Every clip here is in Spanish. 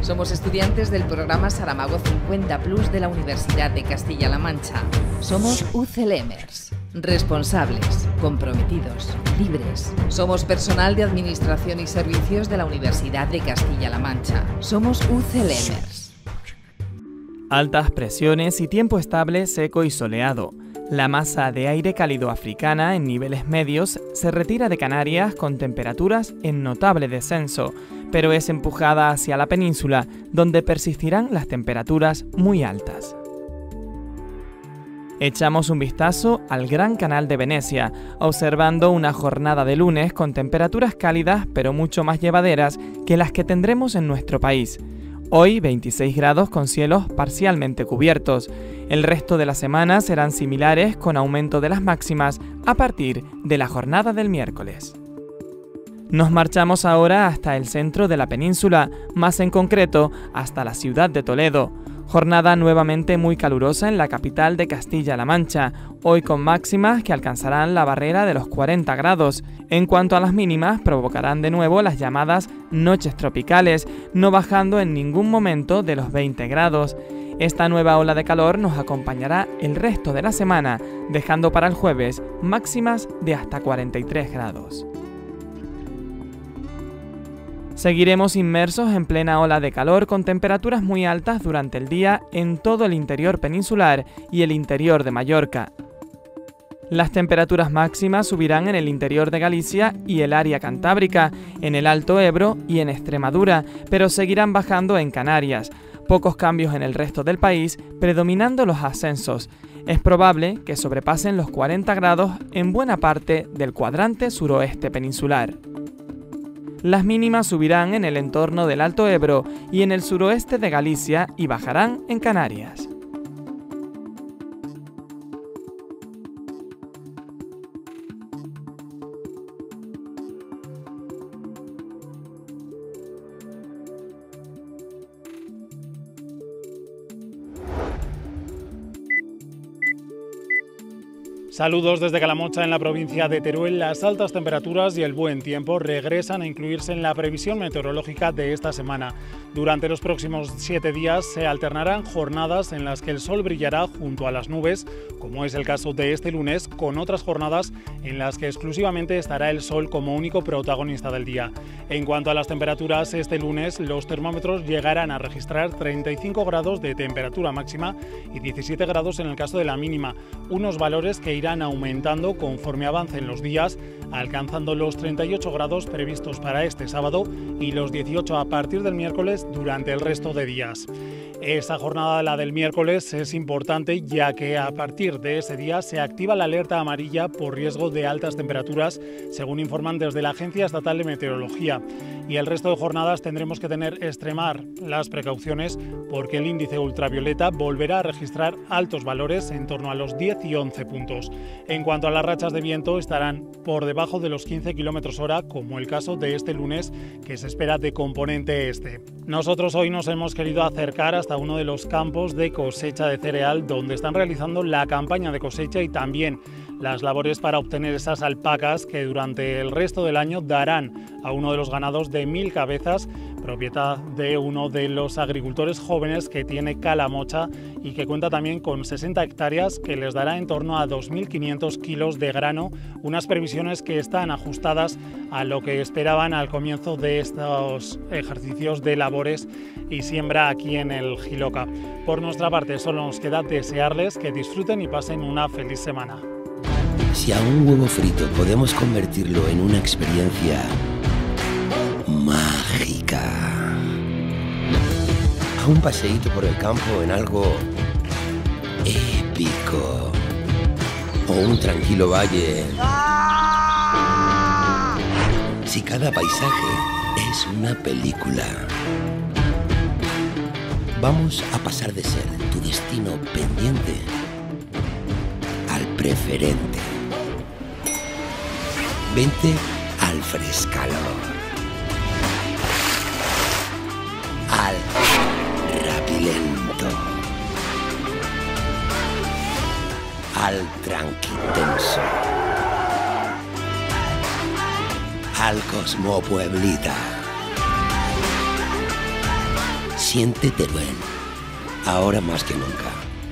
Somos estudiantes del programa Saramago 50 Plus de la Universidad de Castilla-La Mancha. Somos UCLMers. Responsables, comprometidos, libres. Somos personal de Administración y Servicios de la Universidad de Castilla-La Mancha. Somos UCLMers. Altas presiones y tiempo estable, seco y soleado. La masa de aire cálido africana en niveles medios se retira de Canarias con temperaturas en notable descenso, pero es empujada hacia la península, donde persistirán las temperaturas muy altas. Echamos un vistazo al Gran Canal de Venecia, observando una jornada de lunes con temperaturas cálidas pero mucho más llevaderas que las que tendremos en nuestro país. Hoy 26 grados con cielos parcialmente cubiertos. El resto de la semana serán similares con aumento de las máximas a partir de la jornada del miércoles. Nos marchamos ahora hasta el centro de la península, más en concreto hasta la ciudad de Toledo. Jornada nuevamente muy calurosa en la capital de Castilla-La Mancha, hoy con máximas que alcanzarán la barrera de los 40 grados. En cuanto a las mínimas, provocarán de nuevo las llamadas noches tropicales, no bajando en ningún momento de los 20 grados. Esta nueva ola de calor nos acompañará el resto de la semana, dejando para el jueves máximas de hasta 43 grados. Seguiremos inmersos en plena ola de calor con temperaturas muy altas durante el día en todo el interior peninsular y el interior de Mallorca. Las temperaturas máximas subirán en el interior de Galicia y el área cantábrica, en el Alto Ebro y en Extremadura, pero seguirán bajando en Canarias. Pocos cambios en el resto del país, predominando los ascensos. Es probable que sobrepasen los 40 grados en buena parte del cuadrante suroeste peninsular. Las mínimas subirán en el entorno del Alto Ebro y en el suroeste de Galicia y bajarán en Canarias. Saludos desde Calamocha, en la provincia de Teruel. Las altas temperaturas y el buen tiempo regresan a incluirse en la previsión meteorológica de esta semana. Durante los próximos 7 días se alternarán jornadas en las que el sol brillará junto a las nubes, como es el caso de este lunes, con otras jornadas en las que exclusivamente estará el sol como único protagonista del día. En cuanto a las temperaturas, este lunes los termómetros llegarán a registrar 35 grados de temperatura máxima y 17 grados en el caso de la mínima, unos valores que irán aumentando conforme avancen los días, alcanzando los 38 grados previstos para este sábado y los 18 a partir del miércoles durante el resto de días. Esa jornada, la del miércoles, es importante ya que a partir de ese día se activa la alerta amarilla por riesgo de altas temperaturas, según informan desde la Agencia Estatal de Meteorología. Y el resto de jornadas tendremos que extremar las precauciones porque el índice ultravioleta volverá a registrar altos valores en torno a los 10 y 11 puntos. En cuanto a las rachas de viento, estarán por debajo de los 15 km/h, como el caso de este lunes, que se espera de componente este. Nosotros hoy nos hemos querido acercar hasta uno de los campos de cosecha de cereal, donde están realizando la campaña de cosecha y también las labores para obtener esas alpacas que durante el resto del año darán a uno de los ganados de 1000 cabezas, propiedad de uno de los agricultores jóvenes que tiene Calamocha y que cuenta también con 60 hectáreas que les dará en torno a 2.500 kilos de grano, unas previsiones que están ajustadas a lo que esperaban al comienzo de estos ejercicios de labores y siembra aquí en el Jiloca. Por nuestra parte, solo nos queda desearles que disfruten y pasen una feliz semana. Si a un huevo frito podemos convertirlo en una experiencia mágica, a un paseíto por el campo en algo épico, o un tranquilo valle, si cada paisaje es una película, vamos a pasar de ser tu destino pendiente al preferente. Vente al frescalor, al rapilento, al tranquitenso, al cosmopueblita. Siente Teruel, ahora más que nunca.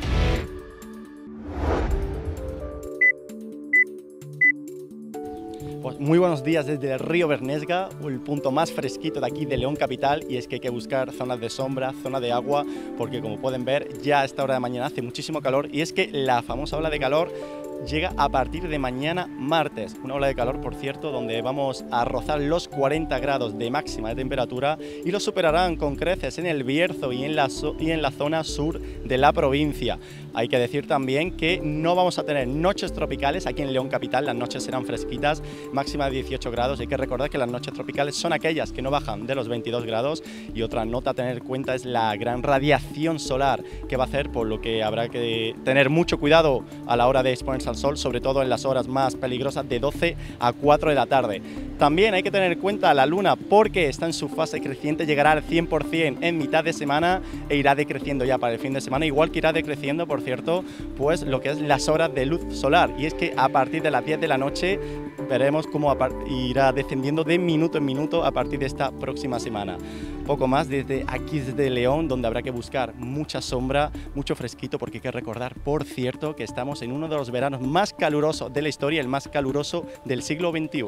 Pues muy buenos días desde el río Bernesga, el punto más fresquito de aquí de León capital, y es que hay que buscar zonas de sombra, zona de agua, porque como pueden ver ya a esta hora de mañana hace muchísimo calor, y es que la famosa ola de calor llega a partir de mañana martes, una ola de calor, por cierto, donde vamos a rozar los 40 grados de máxima de temperatura y lo superarán con creces en el Bierzo y en la zona sur de la provincia. Hay que decir también que no vamos a tener noches tropicales aquí en León capital, las noches serán fresquitas, máxima de 18 grados. Hay que recordar que las noches tropicales son aquellas que no bajan de los 22 grados, y otra nota a tener en cuenta es la gran radiación solar que va a hacer, por lo que habrá que tener mucho cuidado a la hora de exponerse al sol, sobre todo en las horas más peligrosas de 12 a 4 de la tarde. También hay que tener en cuenta la luna, porque está en su fase creciente, llegará al 100% en mitad de semana e irá decreciendo ya para el fin de semana, igual que irá decreciendo, por cierto, pues lo que es las horas de luz solar, y es que a partir de las 10 de la noche veremos cómo irá descendiendo de minuto en minuto a partir de esta próxima semana. Poco más desde aquí, desde León, donde habrá que buscar mucha sombra, mucho fresquito, porque hay que recordar, por cierto, que estamos en uno de los veranos más calurosos de la historia, el más caluroso del siglo XXI.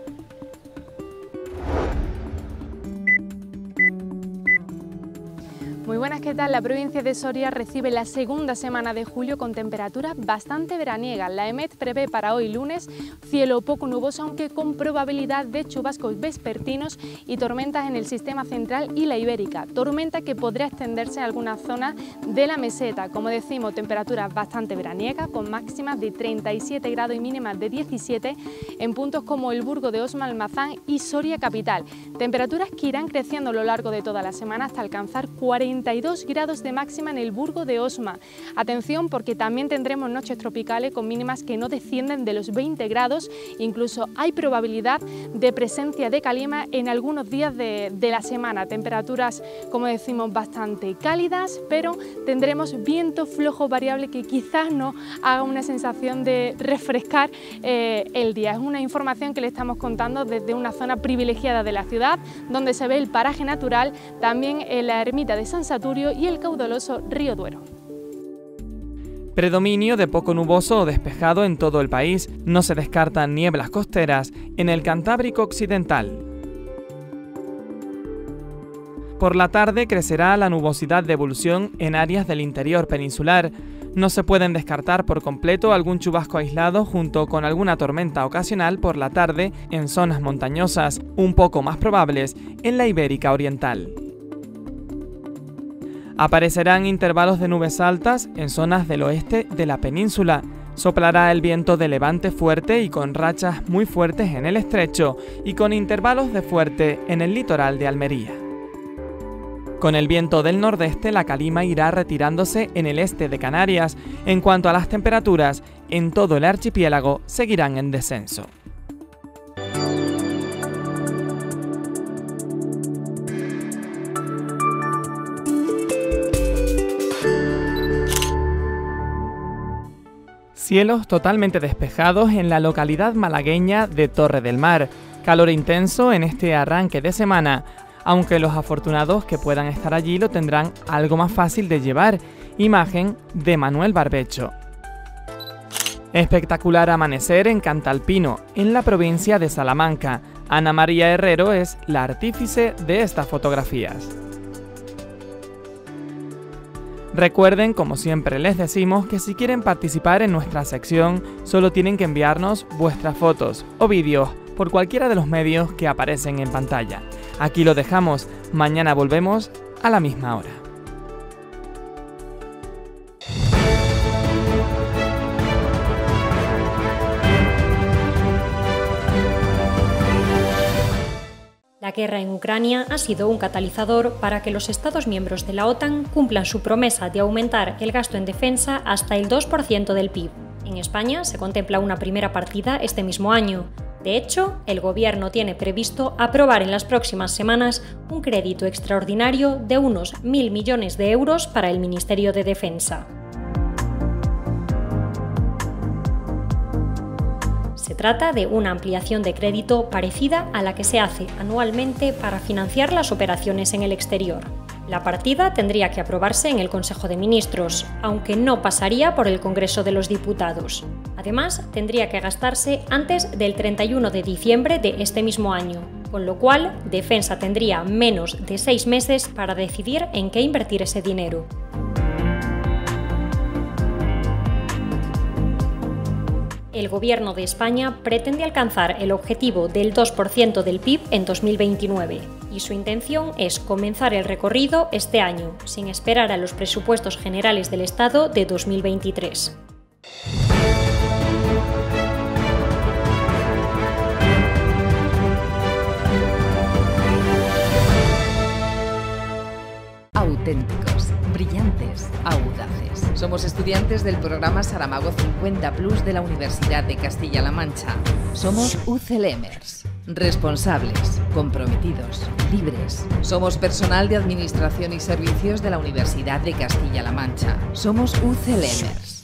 Muy buenas, ¿qué tal? La provincia de Soria recibe la segunda semana de julio con temperaturas bastante veraniegas. La EMET prevé para hoy lunes cielo poco nuboso, aunque con probabilidad de chubascos vespertinos y tormentas en el sistema central y la ibérica. Tormenta que podría extenderse a algunas zonas de la meseta. Como decimos, temperaturas bastante veraniegas con máximas de 37 grados y mínimas de 17 en puntos como el Burgo de Osma, Almazán y Soria capital. Temperaturas que irán creciendo a lo largo de toda la semana hasta alcanzar 42 grados de máxima en el Burgo de Osma. Atención, porque también tendremos noches tropicales con mínimas que no descienden de los 20 grados, incluso hay probabilidad de presencia de calima en algunos días de la semana. Temperaturas, como decimos, bastante cálidas, pero tendremos viento flojo variable que quizás no haga una sensación de refrescar el día. Es una información que le estamos contando desde una zona privilegiada de la ciudad, donde se ve el paraje natural, también en la ermita de San Saturio y el caudaloso río Duero. Predominio de poco nuboso o despejado en todo el país. No se descartan nieblas costeras en el Cantábrico occidental. Por la tarde crecerá la nubosidad de evolución en áreas del interior peninsular. No se pueden descartar por completo algún chubasco aislado junto con alguna tormenta ocasional por la tarde en zonas montañosas, un poco más probables en la Ibérica Oriental. Aparecerán intervalos de nubes altas en zonas del oeste de la península. Soplará el viento de levante fuerte y con rachas muy fuertes en el estrecho y con intervalos de fuerte en el litoral de Almería. Con el viento del nordeste, la calima irá retirándose en el este de Canarias. En cuanto a las temperaturas, en todo el archipiélago seguirán en descenso. Cielos totalmente despejados en la localidad malagueña de Torre del Mar. Calor intenso en este arranque de semana, aunque los afortunados que puedan estar allí lo tendrán algo más fácil de llevar. Imagen de Manuel Barbecho. Espectacular amanecer en Cantalpino, en la provincia de Salamanca. Ana María Herrero es la artífice de estas fotografías. Recuerden, como siempre les decimos, que si quieren participar en nuestra sección, solo tienen que enviarnos vuestras fotos o vídeos por cualquiera de los medios que aparecen en pantalla. Aquí lo dejamos, mañana volvemos a la misma hora. La guerra en Ucrania ha sido un catalizador para que los Estados miembros de la OTAN cumplan su promesa de aumentar el gasto en defensa hasta el 2% del PIB. En España se contempla una primera partida este mismo año. De hecho, el Gobierno tiene previsto aprobar en las próximas semanas un crédito extraordinario de unos 1.000 millones de euros para el Ministerio de Defensa. Se trata de una ampliación de crédito parecida a la que se hace anualmente para financiar las operaciones en el exterior. La partida tendría que aprobarse en el Consejo de Ministros, aunque no pasaría por el Congreso de los Diputados. Además, tendría que gastarse antes del 31 de diciembre de este mismo año, con lo cual Defensa tendría menos de 6 meses para decidir en qué invertir ese dinero. El Gobierno de España pretende alcanzar el objetivo del 2% del PIB en 2029 y su intención es comenzar el recorrido este año, sin esperar a los presupuestos generales del Estado de 2023. Auténticos, brillantes, audaces. Somos estudiantes del programa Saramago 50 Plus de la Universidad de Castilla-La Mancha. Somos UCLMers. Responsables, comprometidos, libres. Somos personal de Administración y Servicios de la Universidad de Castilla-La Mancha. Somos UCLMers.